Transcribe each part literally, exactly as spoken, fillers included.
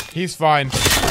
He's fine.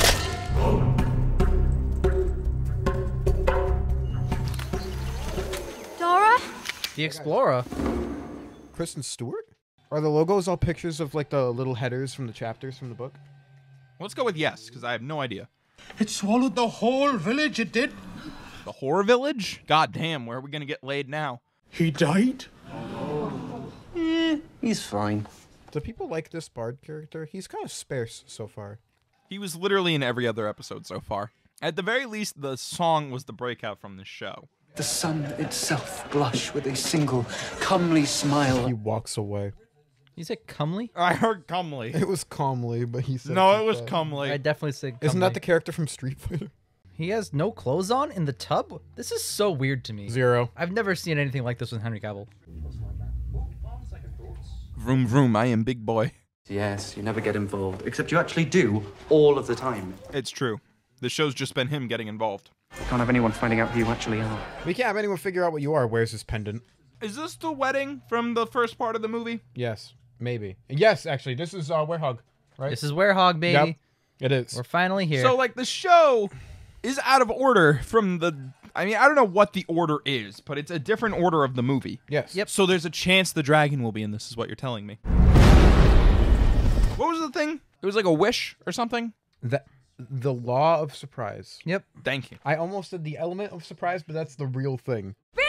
Dora? The Explorer. Kristen Stewart? Are the logos all pictures of like the little headers from the chapters from the book? Let's go with yes, because I have no idea. It swallowed the whole village, it did. The horror village? God damn, where are we gonna get laid now? He died? Eh, he's fine. Do people like this Bard character? He's kind of sparse so far. He was literally in every other episode so far. At the very least, the song was the breakout from this show. The sun itself blush with a single comely smile. He walks away. You said comely? I heard comely. It was calmly, but he said No, it was that. comely. I definitely said comely. Isn't that the character from Street Fighter? He has no clothes on in the tub? This is so weird to me. Zero. I've never seen anything like this with Henry Cavill. Vroom vroom, I am big boy. Yes, you never get involved, except you actually do all of the time. It's true. The show's just been him getting involved. Can't have anyone finding out who you actually are. We can't have anyone figure out what you are. Where's his pendant? Is this the wedding from the first part of the movie? Yes, maybe. Yes, actually, this is uh, Werehog, right? This is Werehog, baby. Yep, it is. We're finally here. So, like, the show is out of order from the... I mean, I don't know what the order is, but it's a different order of the movie. Yes. Yep. So there's a chance the dragon will be in this, is what you're telling me. What was the thing? It was like a wish or something? That the law of surprise. Yep. Thank you. I almost said the element of surprise, but that's the real thing. Beer!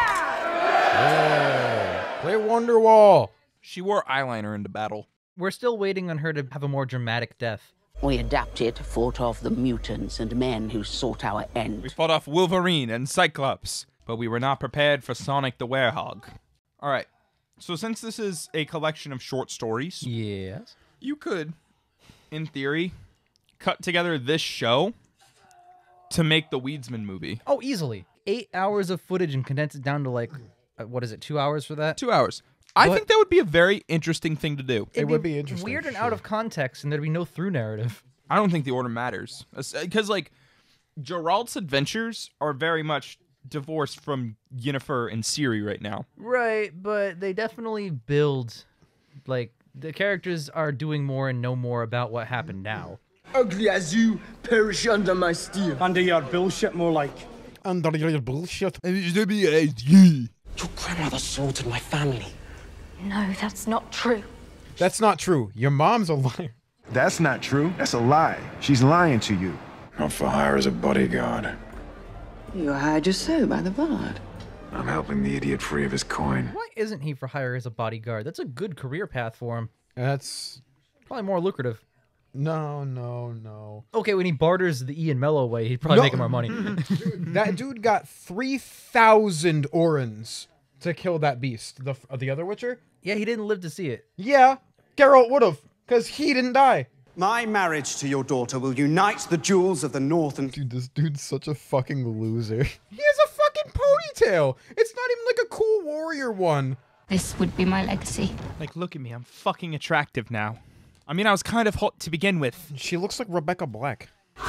Oh, play Wonderwall. She wore eyeliner into battle. We're still waiting on her to have a more dramatic death. We adapted, fought off the mutants and men who sought our We end. fought off Wolverine and Cyclops, but we were not prepared for Sonic the Werehog. All right. So since this is a collection of short stories, Yes. you could, in theory, cut together this show to make the Weedsman movie. Oh, easily. Eight hours of footage and condense it down to like, uh, what is it, two hours for that? Two hours. I But- think that would be a very interesting thing to do. It would be interesting, Weird and sure. out of context, and there'd be no through narrative. I don't think the order matters. Because, like, Geralt's adventures are very much divorced from Yennefer and Ciri right now. Right, but they definitely build, like, the characters are doing more and know more about what happened now. Ugly as you, perish under my steel. Under your bullshit, more like. Under your bullshit. Your grandmother slaughtered my family. No, that's not true. That's not true. Your mom's a liar. That's not true. That's a lie. She's lying to you. Not for hire as a bodyguard. You hired your soul by the bard. I'm helping the idiot free of his coin. Why isn't he for hire as a bodyguard? That's a good career path for him. That's... Probably more lucrative. No, no, no. Okay, when he barters the Ian Mello way, he'd probably No. make him more money. That dude got three thousand Orans to kill that beast. The, uh, the other Witcher? Yeah, he didn't live to see it. Yeah, Geralt would've, because he didn't die. My marriage to your daughter will unite the jewels of the north and... Dude, this dude's such a fucking loser. He has a fucking ponytail. It's not even like a cool warrior one. This would be my legacy. Like, look at me. I'm fucking attractive now. I mean, I was kind of hot to begin with. She looks like Rebecca Black.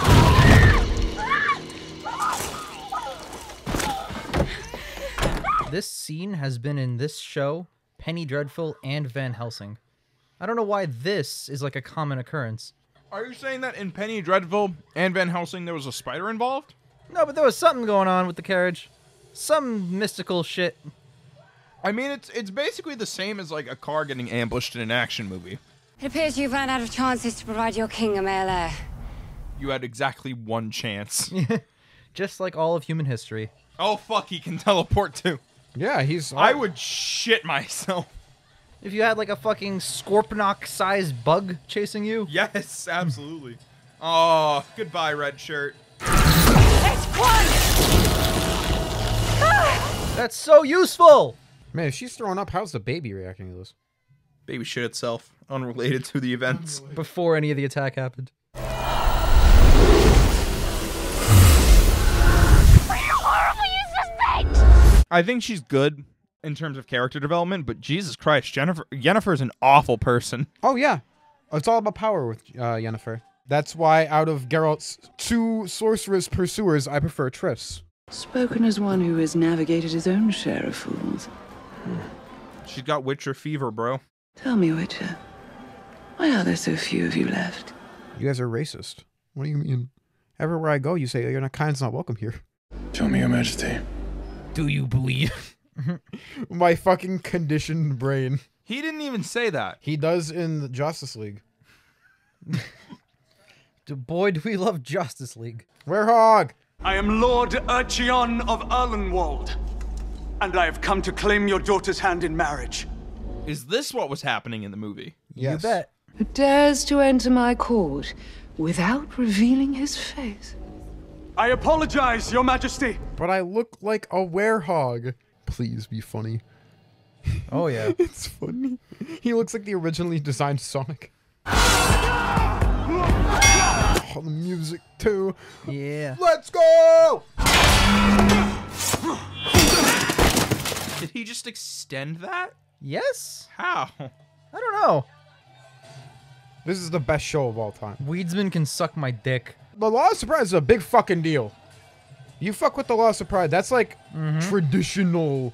This scene has been in this show, Penny Dreadful, and Van Helsing. I don't know why this is like a common occurrence. Are you saying that in Penny Dreadful and Van Helsing there was a spider involved? No, but there was something going on with the carriage. Some mystical shit. I mean, it's it's basically the same as like a car getting ambushed in an action movie. It appears you've run out of chances to provide your king a male heir. You had exactly one chance. Just like all of human history. Oh, fuck, he can teleport too. Yeah, he's... I would shit myself. If you had like a fucking Scorponok-sized bug chasing you. Yes, absolutely. Oh, goodbye, red shirt. It's one! That's so useful! Man, if she's throwing up, how's the baby reacting to this? Baby shit itself, unrelated to the events. Before any of the attack happened. I think she's good in terms of character development, but Jesus Christ, Jennifer Yennefer's an awful person. Oh, yeah. It's all about power with uh, Yennefer. That's why out of Geralt's two sorceress pursuers, I prefer Triss. Spoken as one who has navigated his own share of fools. She's got Witcher fever, bro. Tell me, Witcher, why are there so few of you left? You guys are racist. What do you mean? Everywhere I go, you say you're not kind's not welcome here. Tell me, Your Majesty. Do you believe? My fucking conditioned brain. He didn't even say that. He does in the Justice League. Boy, do we love Justice League. Werehog! I am Lord Urcheon of Erlenwald, and I have come to claim your daughter's hand in marriage. Is this what was happening in the movie? Yes. You bet. Who dares to enter my court without revealing his face? I apologize, Your Majesty. But I look like a werehog. Please be funny. Oh, yeah. It's funny. He looks like the originally designed Sonic. Oh, the music, too. Yeah. Let's go! Did he just extend that? Yes? How? I don't know. This is the best show of all time. Weedsman can suck my dick. The Law of Surprise is a big fucking deal. You fuck with the Law of Surprise, that's like mm-hmm. traditional.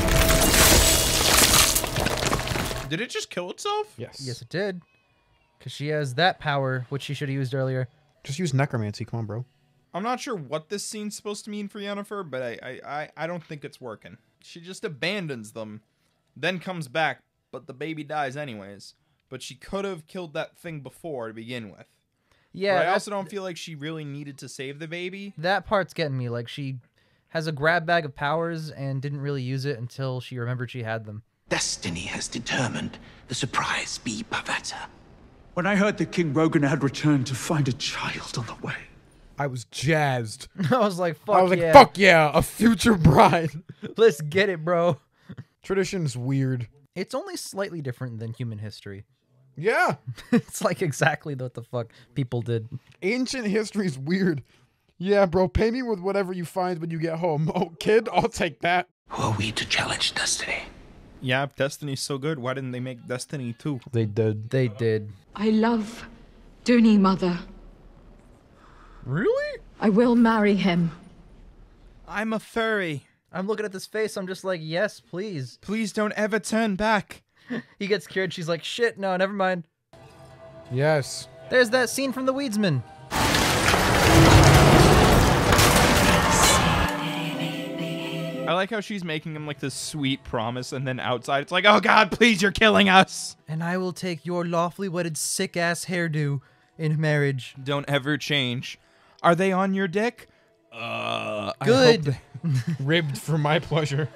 Did it just kill itself? Yes. Yes, it did. Because she has that power, which she should have used earlier. Just use necromancy, come on, bro. I'm not sure what this scene's supposed to mean for Yennefer, but I, I, I, I don't think it's working. She just abandons them, then comes back, but the baby dies anyways. But she could have killed that thing before to begin with. Yeah. But I also don't feel like she really needed to save the baby. That part's getting me. Like, she has a grab bag of powers and didn't really use it until she remembered she had them. Destiny has determined the surprise be Pavetta. When I heard that King Rogan had returned to find a child on the way, I was jazzed. I was like, fuck yeah. I was like, fuck yeah, a future bride. Let's get it, bro. Tradition's weird. It's only slightly different than human history. Yeah. It's like exactly what the fuck people did. Ancient history's weird. Yeah, bro, pay me with whatever you find when you get home. Oh, kid, I'll take that. Who are we to challenge Destiny? Yeah, if Destiny's so good, why didn't they make Destiny two? They did. They did. I love Dooney, Mother. Really? I will marry him. I'm a furry. I'm looking at this face, I'm just like, yes, please. Please don't ever turn back. He gets cured, she's like, shit, no, never mind. Yes. There's that scene from The Weedsman. I like how she's making him like this sweet promise, and then outside it's like, oh god, please, you're killing us. And I will take your lawfully wedded sick-ass hairdo in marriage. Don't ever change. Are they on your dick? Uh, Good. I hope ribbed for my pleasure.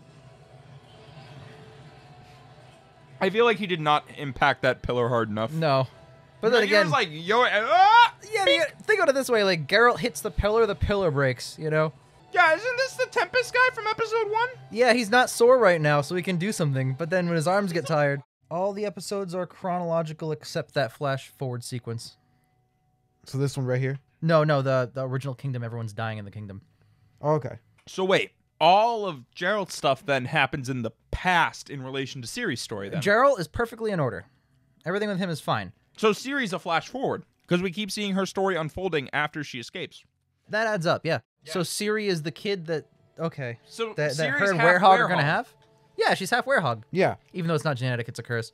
I feel like he did not impact that pillar hard enough. No. But then He again, was like, yo, ah! yeah, yeah, think of it this way, like, Geralt hits the pillar, the pillar breaks, you know? Yeah, isn't this the Tempest guy from episode one? Yeah, he's not sore right now, so he can do something, but then when his arms get tired, all the episodes are chronological except that flash forward sequence. So this one right here? No, no, the, the original kingdom, everyone's dying in the kingdom. Oh, okay. So wait, all of Geralt's stuff then happens in the past in relation to Ciri's story then? Geralt is perfectly in order. Everything with him is fine. So Ciri's a flash forward, because we keep seeing her story unfolding after she escapes. That adds up, yeah. yeah. So Ciri is the kid that, okay, so that, that her Ciri's and half Werehog are going werehog. to have? Yeah, she's half werehog. Yeah. Even though it's not genetic, it's a curse.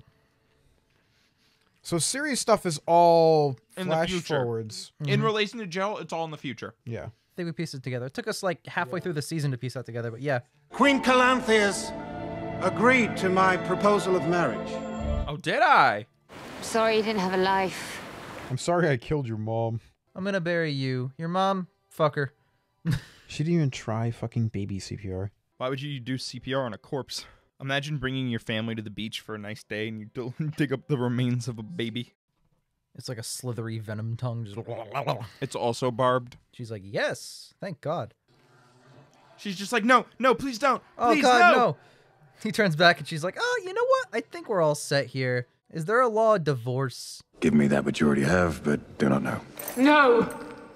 So Ciri's stuff is all In the flash future. forwards. In relation to Geralt, it's all in the future. Yeah. I think we pieced it together. It took us like halfway through the season to piece that together, but yeah. Queen Calantheus agreed to my proposal of marriage. Oh, did I? Sorry you didn't have a life. I'm sorry I killed your mom. I'm gonna bury you. Your mom? Fuck her. She didn't even try fucking baby C P R. Why would you do C P R on a corpse? Imagine bringing your family to the beach for a nice day and you dig up the remains of a baby. It's like a slithery venom tongue. Just It's also barbed. She's like, yes, thank God. She's just like, no, no, please don't. Oh, Please, God, no. no. He turns back and she's like, oh, you know what? I think we're all set here. Is there a law of divorce? Give me that which you already have, but do not know. No!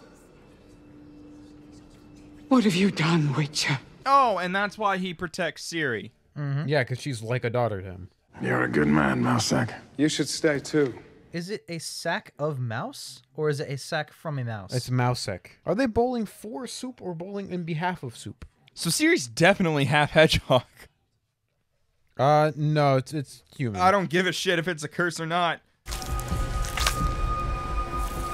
What have you done, Witcher? Oh, and that's why he protects Ciri. Mm-hmm. Yeah, because she's like a daughter to him. You're a good man, Mousesack. You should stay too. Is it a sack of mouse or is it a sack from a mouse? It's Mousek. Are they bowling for soup or bowling in behalf of soup? So Ciri's definitely half hedgehog. Uh, no, it's it's human. I don't give a shit if it's a curse or not.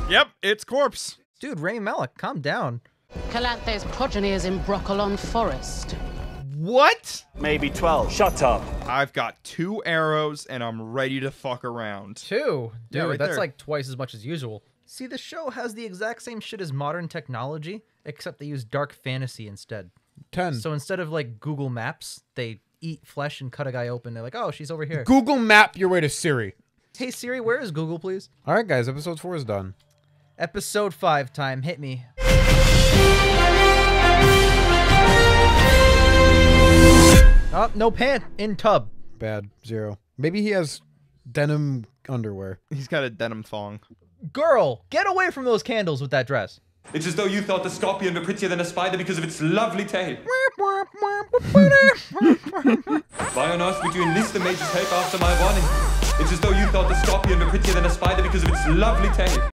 Yep, it's corpse. Dude, Rami Malek, calm down. Calanthe's progeny is in Broccolon Forest. What? Maybe twelve. Shut up. I've got two arrows and I'm ready to fuck around. Two? Dude, Yeah, right that's there. like twice as much as usual. See, the show has the exact same shit as modern technology, except they use dark fantasy instead. ten. So instead of like Google Maps, they eat flesh and cut a guy open. They're like, oh, she's over here. Google map your way to Siri. Hey Siri, where is Google, please? All right, guys, episode four is done. Episode five time, hit me. Oh, no pant in tub. Bad. Zero. Maybe he has denim underwear. He's got a denim thong. Girl, get away from those candles with that dress. It's as though you thought the scorpion were prettier than a spider because of its lovely tail. Why on earth would you enlist the mage's help after my warning? It's as though you thought the scorpion were prettier than a spider because of its lovely tail.